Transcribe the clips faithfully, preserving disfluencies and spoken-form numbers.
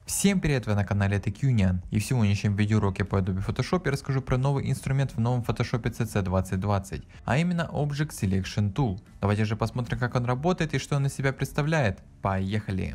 Всем привет, вы на канале TechUnion, и в сегодняшнем видеоуроке по Adobe Photoshop я расскажу про новый инструмент в новом Photoshop си си двадцать двадцать, а именно Object Selection Tool. Давайте же посмотрим, как он работает и что он из себя представляет. Поехали!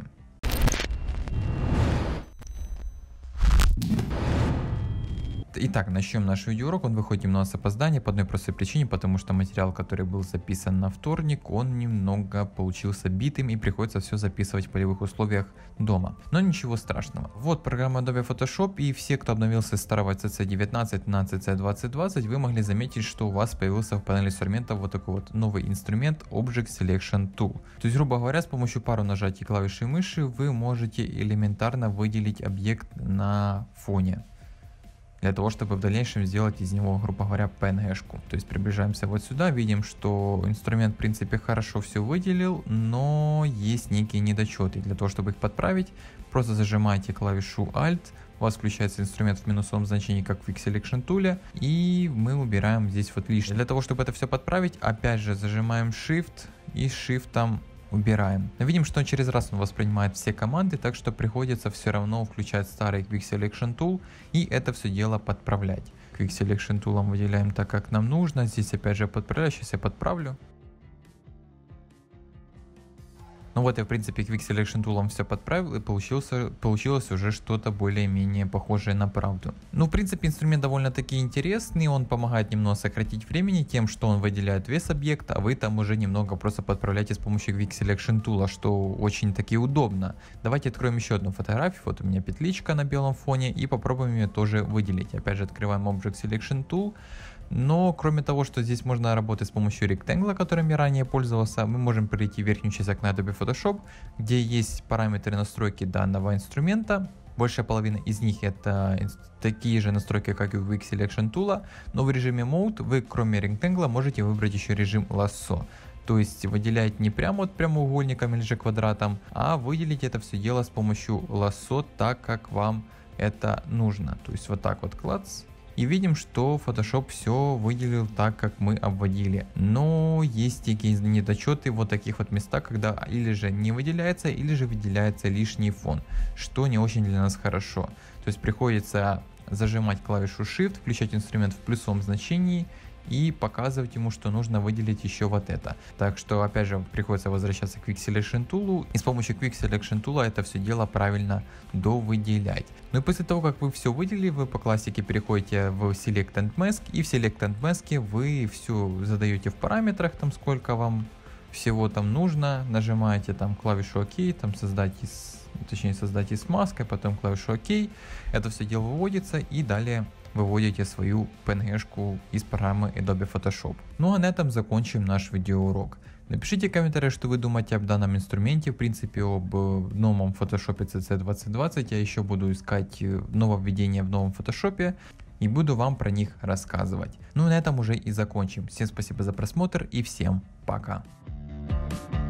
Итак, начнем наш видеоурок. Он выходит немного с опозданием по одной простой причине, потому что материал, который был записан на вторник, он немного получился битым и приходится все записывать в полевых условиях дома. Но ничего страшного. Вот программа Adobe Photoshop, и все, кто обновился с старого си си девятнадцать на си си двадцать двадцать, вы могли заметить, что у вас появился в панели инструментов вот такой вот новый инструмент Object Selection Tool. То есть, грубо говоря, с помощью пару нажатий клавиши мыши вы можете элементарно выделить объект на фоне, для того, чтобы в дальнейшем сделать из него, грубо говоря, пи эн джи-шку. То есть приближаемся вот сюда, видим, что инструмент в принципе хорошо все выделил, но есть некие недочеты. Для того, чтобы их подправить, просто зажимаете клавишу Alt, у вас включается инструмент в минусовом значении, как в Quick Selection Tool, и мы убираем здесь вот лишнее. Для того, чтобы это все подправить, опять же зажимаем Shift и Shift убираем. Видим, что через раз он воспринимает все команды, так что приходится все равно включать старый Quick Selection Tool и это все дело подправлять. Quick Selection Tool выделяем так, как нам нужно. Здесь опять же подправляю, сейчас я подправлю. Ну вот я в принципе Quick Selection Tool все подправил, и получился, получилось уже что-то более-менее похожее на правду. Ну в принципе инструмент довольно-таки интересный, он помогает немного сократить времени тем, что он выделяет вес объекта, а вы там уже немного просто подправляете с помощью Quick Selection Tool, что очень-таки удобно. Давайте откроем еще одну фотографию, вот у меня петличка на белом фоне, и попробуем ее тоже выделить. Опять же открываем Object Selection Tool. Но кроме того, что здесь можно работать с помощью Rectangle, которым я ранее пользовался, мы можем перейти в верхнюю часть окна Adobe Photoshop, где есть параметры настройки данного инструмента. Большая половина из них это такие же настройки, как и у Quick Selection Tool, но в режиме Mode вы кроме Rectangle можете выбрать еще режим Lasso. То есть выделять не прямо вот прямоугольником или же квадратом, а выделить это все дело с помощью Lasso так, как вам это нужно. То есть вот так вот клац. И видим, что Photoshop все выделил так, как мы обводили. Но есть такие недочеты вот таких вот местах, когда или же не выделяется, или же выделяется лишний фон, что не очень для нас хорошо. То есть приходится зажимать клавишу Shift, включать инструмент в плюсовом значении и показывать ему, что нужно выделить еще вот это. Так что опять же приходится возвращаться к Quick Selection Tool и с помощью Quick Selection Tool это все дело правильно довыделять. Ну и после того, как вы все выделили, вы по классике переходите в Select and Mask, и в Select and Mask вы все задаете в параметрах, там сколько вам всего там нужно, нажимаете там клавишу ОК, там создать из, точнее создать из маской, потом клавишу ОК, это все дело выводится и далее выводите свою пи эн джи-шку из программы Adobe Photoshop. Ну а на этом закончим наш видеоурок. Напишите в комментариях, что вы думаете об данном инструменте, в принципе об новом Photoshop си си двадцать двадцать. Я еще буду искать нововведения в новом Photoshop и буду вам про них рассказывать. Ну и на этом уже и закончим. Всем спасибо за просмотр и всем пока.